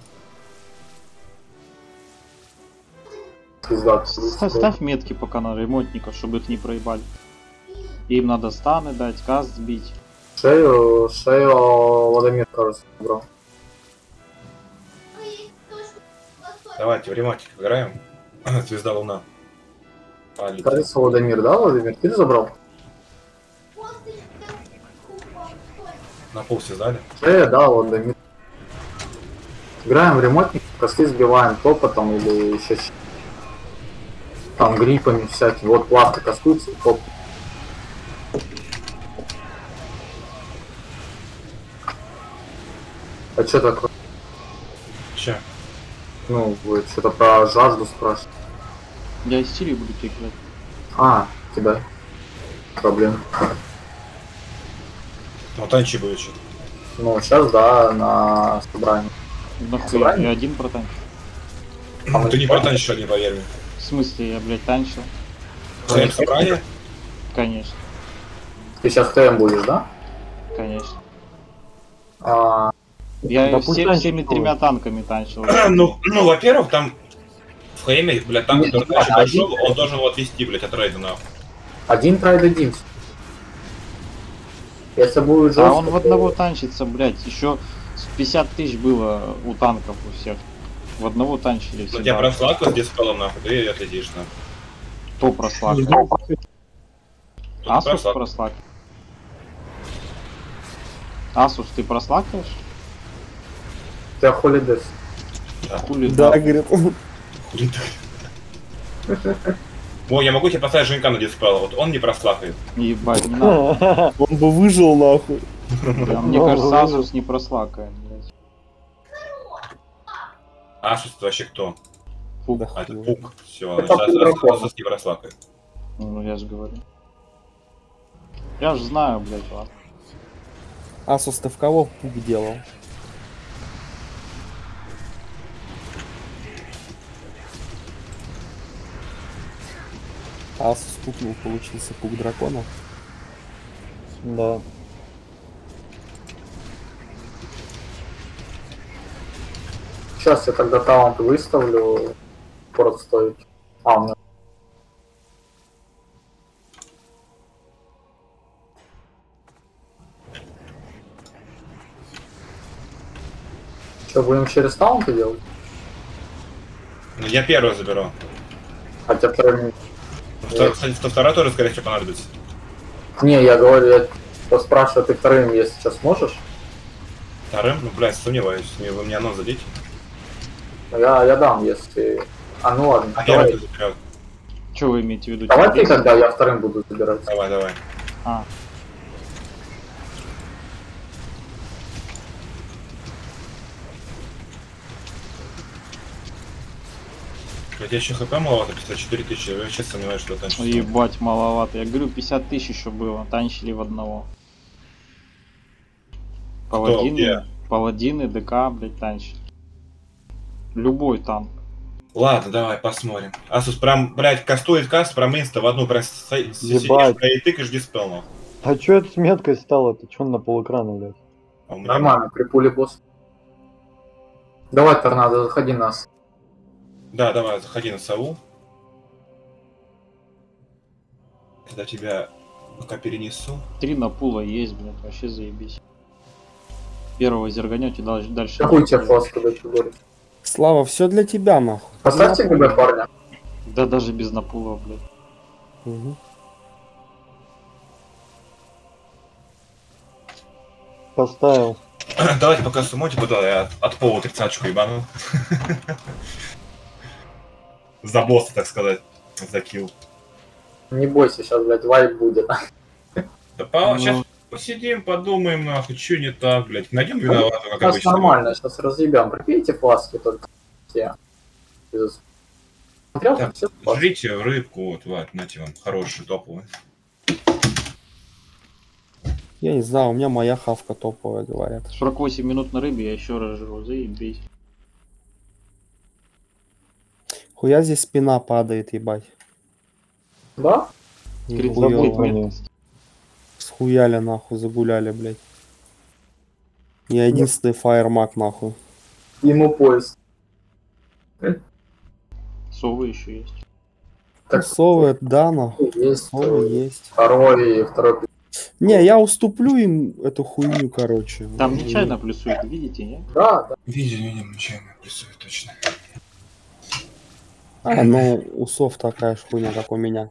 Ставь метки пока на ремонтников, чтобы их не проебали. Им надо станы дать, каст сбить. Шею Владимир, кажется, брал. Давайте в ремонтик играем. Звезда Луна. Кажется, Владимир, да, Владимир? Ты забрал? На пол все сдали? Да, Владимир. Играем в ремонтник, косты сбиваем топотом или еще там гриппами всякими. Вот плавка кастуется, топ. А что такое? Че? Ну, вы что-то про жажду спрашиваете. Я из Сирии буду тебе играть. А, тебя. Проблем. Ну, танчи будет что-то. Ну, сейчас, да, на собрании. Нахуя, я один протанчил. Ты не протанчишь один, поверь мне. В смысле, я, блядь, танчил? Твоем собрании? Конечно. Ты сейчас ТМ будешь, да? Конечно. Да Я всеми тремя танками танчил. Ну, во-первых, там в Хейме, блядь, танк, который раньше пошел, он должен его отвести, блядь, от рейда нахуй. Один трайд один. Если будет жестко, А он в одного танчится, блядь, еще 50 тысяч было у танков у всех. В одного танчили всегда. Ну тебя прослакал с диспелом, нахуй, ты отлетишь, нахуй. Кто прослакал? Асус прослакал. Асус, ты прослакаешь? тебя холидес. Да, говорит. О, я могу тебе поставить Женька на диспел, вот он не прослакает. Ебать, не надо. Он бы выжил, нахуй. Мне кажется, Асус не прослакает, блядь. Асус это вообще кто? Пук. А, это Пук. Все, Асус не прослакает. Ну, я же говорю. Я же знаю, блядь, ладно. Асус, ты в кого пук делал? Асус пукнул, получился пук дракона. Да. Сейчас я тогда таунт выставлю. Порт стоит. А, у меня. Что, будем через таунты делать? Ну я первый заберу. Хотя второй... Кстати, второй тоже, скорее всего, понадобится. Не, я говорю, я спрашиваю, ты вторым, если сейчас можешь? Вторым? Ну, блядь, сомневаюсь. Вы мне анонс дадите? Я дам, если... А, ну ладно. А первый заберет. Что вы имеете в виду? Давай ты, когда я вторым буду забирать. Давай. А. Блядь, я еще хп маловато, 54 тысячи, я сейчас сомневаюсь, что танчить. Ебать, маловато. Я говорю, 50 тысяч еще было. Танчили в одного. Паладины, ДК, блядь, танчили. Любой танк. Ладно, давай посмотрим. Асус прям, блядь, кастует каст, прям инста в одну, прям сидишь, Ебать. и тыкаешь диспел, нахуй. А чё это с меткой стало? Ты чё на полэкрана, блядь? А у меня... Нормально, при пуле босс. Давай, торнадо, заходи нас. Да, давай, заходи на сову. Когда тебя пока перенесу. 3 на пула есть, блядь, вообще заебись. Первого зерганете, дальше... Какую тебе фласку дать, Егор? Слава, все для тебя, нахуй. Поставьте ГБ, парня. Да даже без напула, блядь. Угу. Поставил. Давайте пока суммойте, куда я от пола 30-очку ебану. За босса, так сказать. За килл. Не бойся, сейчас, блядь, вайп будет. Да сейчас посидим, подумаем, нахуй, что не так, блядь. Найдем виноватого, как Сейчас обычно. нормально, сейчас разъебем. Припейте фласки только все. Смотрел, Так, все жрите рыбку, вот, Вать, нате вам, хорошую, топовую. Я не знаю, у меня моя хавка топовая, говорят. 48 минут на рыбе, я еще раз жру, заебись. Хуя здесь спина падает, ебать. Да? Хуёво. Схуяли, нахуй, загуляли, блядь. Я единственный фаермаг, нахуй. Ему поезд. Совы еще есть. Так, совы, да, нахуй. Есть. Совы есть. Второй. Не, я уступлю им эту хуйню, короче. Там нечаянно плюсует, видите, нет? Да, да. Видим, нечаянно плюсует, точно. А, ну, у сов такая же хуйня, как у меня.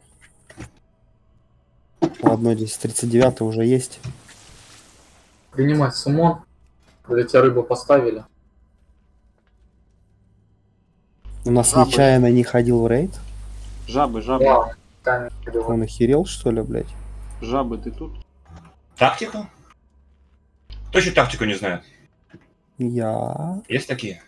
Ладно, здесь 39 уже есть. Принимать суммон. Для тебя рыбу поставили. У нас Жабы. нечаянно не ходил в рейд. Жабы, жабы. Да. Он охерел, что ли, блядь? Жабы, ты тут? Тактику? Кто еще тактику не знает? Я. Есть такие?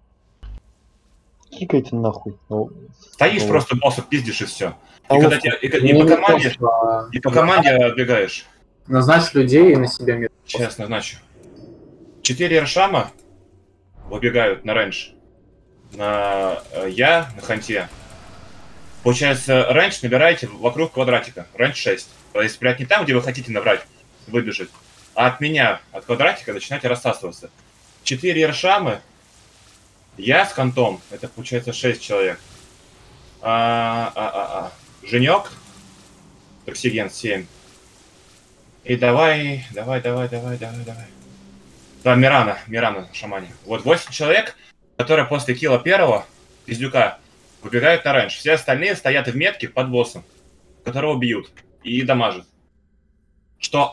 Кикайте нахуй. Стоишь Ну, просто босса пиздишь и все. А И, вот когда тебя, и по команде отбегаешь. Назначь людей и на себя метод. Сейчас назначу. 4 Эршама выбегают на рейндж. На я, на ханте. Получается, рейндж набираете вокруг квадратика. Рейндж 6. То есть, блядь, не там, где вы хотите набрать, выбежать, а от меня, от квадратика, начинаете рассасываться. 4 Эршамы. Я с хантом. Это получается 6 человек. Женек. Токсиген 7. И давай. Да, Мирана, шамане. Вот 8 человек, которые после килла первого пиздюка выбегают на рейндж. Все остальные стоят в метке под боссом, которого бьют и дамажат. Что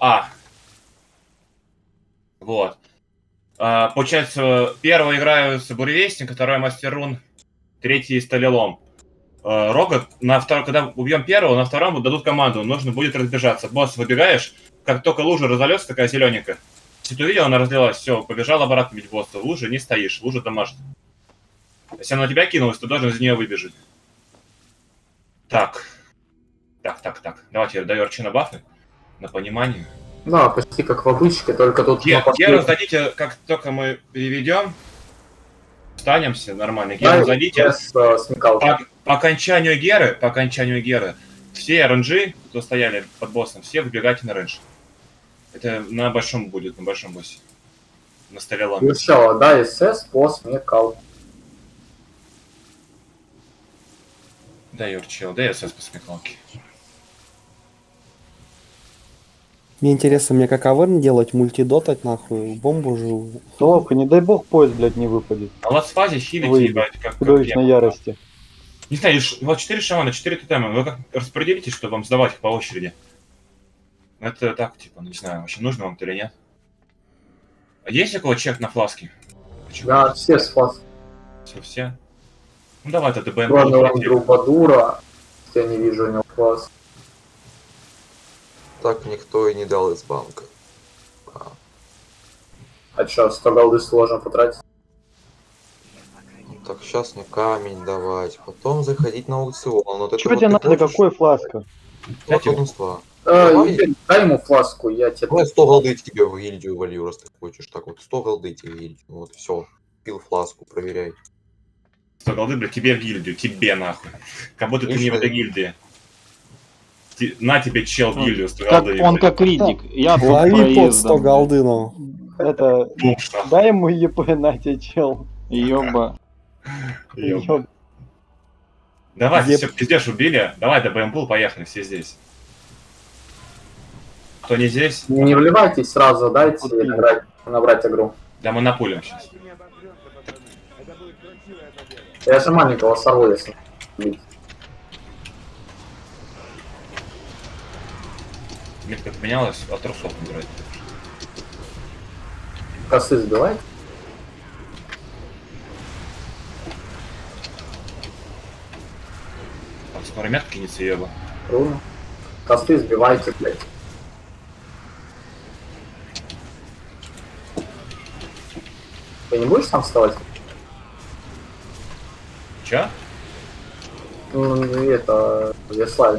Вот. Получается, первого играю с буревестник, второй мастер рун, третий сталелом. Рога, когда убьем первого, на втором дадут команду, нужно будет разбежаться. Босс, выбегаешь, как только лужа разольется, такая зелененькая. Если ты увидел, она разлилась, все, побежал обратно бить босса. В луже не стоишь, лужа дамажит. Если она на тебя кинулась, ты должен из нее выбежать. Так. Давайте я даю Арчина бафы на понимание. Да, почти как в обычке, только тут... Геру сдадите, как только мы переведем. Встанемся нормально. Геру сдадите. По окончанию Геры, все RNG, кто стояли под боссом, все выбегайте на рейндж. Это на большом будет, на большом боссе. На столеломе. Сначала, да, СС, по смекал. Да, Юрчел, да, СС по смекалке. Мне интересно, мне как аверн делать, мультидотать нахуй, бомбу живу. Соловка, не дай бог поезд, блядь, не выпадет. А у вас в фазе хилите, ебать, как чудовищной ярости. Не знаю, у вас 4 шамана, 4 тотема. Вы как распределитесь, чтобы вам сдавать их по очереди? Это так, типа, не знаю, вообще нужно вам-то или нет? А есть у кого чек на фласки? Да, все с фласки. Все? Ну давай, это ДБМ. Ладно, Друбадура. Я не вижу у него фласки. Так никто и не дал из банка. А чё, 100 голды сложно потратить? Так, сейчас мне камень давать, потом заходить на аукцион. Вот Чего тебе надо, какой фласка? Дай ему фласку, я тебе... Давай 100 голды тебе в гильдию волью, раз ты хочешь. Так вот, 100 голды тебе в гильдию. Вот, все. Пил фласку, проверяй. 100 голды, блядь, тебе в гильдию, тебе нахуй. Как будто ты не в этой гильдии. На тебе, чел, в гильдию 100 голды. Он как критик. Я лови под 100 голды, ну. Это... Дай ему ЕП, на тебе, чел. Ёба. Ёба. Давайте, все, пиздешь, убили. Давай до БМП, поехали, все здесь. Кто не здесь? Не вливайтесь сразу, дайте набрать игру. Да мы напулим сейчас. Я же маленького сорву, если. Метка поменялась, от трусов набирать. Косы сбивай. Так, скоро метка не съела. Руну. Косы сбивайте, блядь. Ты не будешь сам вставать? Чё? Ну, это... Ярославе.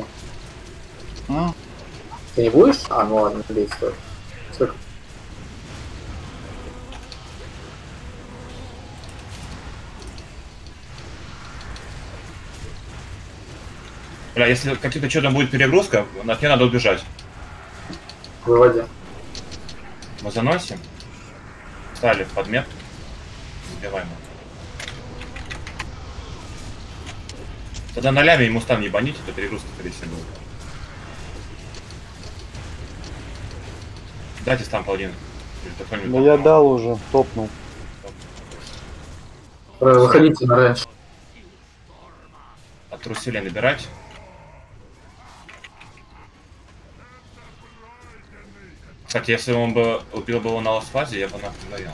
Ты не будешь? А, ну ладно, бей, стой. Сколько? Бля, если каким-то чудом будет перегрузка, от нее надо убежать. Выводи. Мы заносим. Стали в подметку. Забиваем. Тогда нолями ему стан не банить, это перегрузка, скорее всего, будет. Дайте стан паладин. Да я дал уже, топнул. Выходите на раньше. Оттрусили набирать. Кстати, если он бы убил бы его на ластфазе, я бы нахуй доел.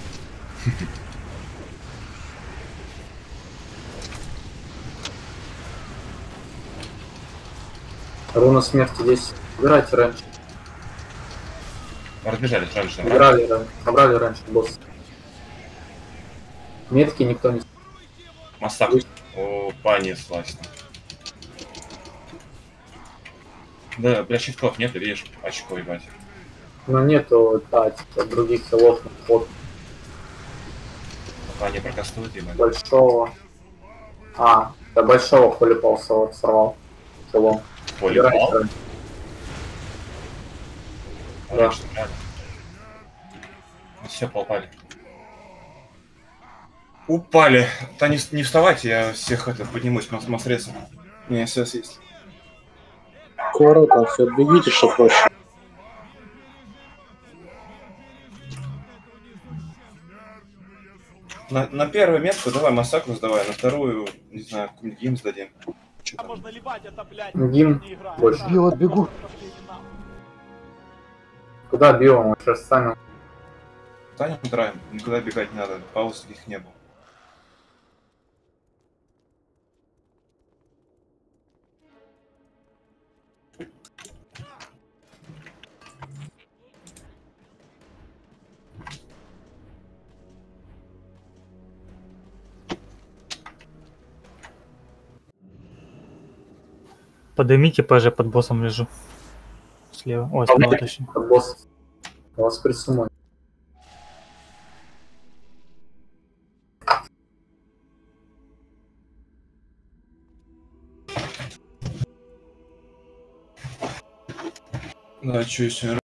Руна смерти здесь. Убирайте раньше. Разбежались раньше. Набрали раньше босс. Метки никто не... Массак. О, понеслась. Да, бля, щитков нет, видишь, очко ебать. Но нету, да, типа, других хилов на вход. Пока они прокастуют, ебать. Большого. А, до большого холипалса вот сорвал. Хилом. Холипал? Да. Ну все, попали. Упали. Да не вставайте, я всех это поднимусь на средства. Не, сейчас есть. Аккуратно, все, бегите, что проще. На первую метку давай массакру сдавай, на вторую, не знаю, какой-нибудь гимн сдадим. Гимн больше. Био, бегу. Куда био? Мы сейчас сами. Станем траем, никуда бегать не надо, пауз таких не было. Поднимите, ПЖ, под боссом лежу. Слева. Ой, справа точнее. Под босс. У вас присумой. Да, что еще?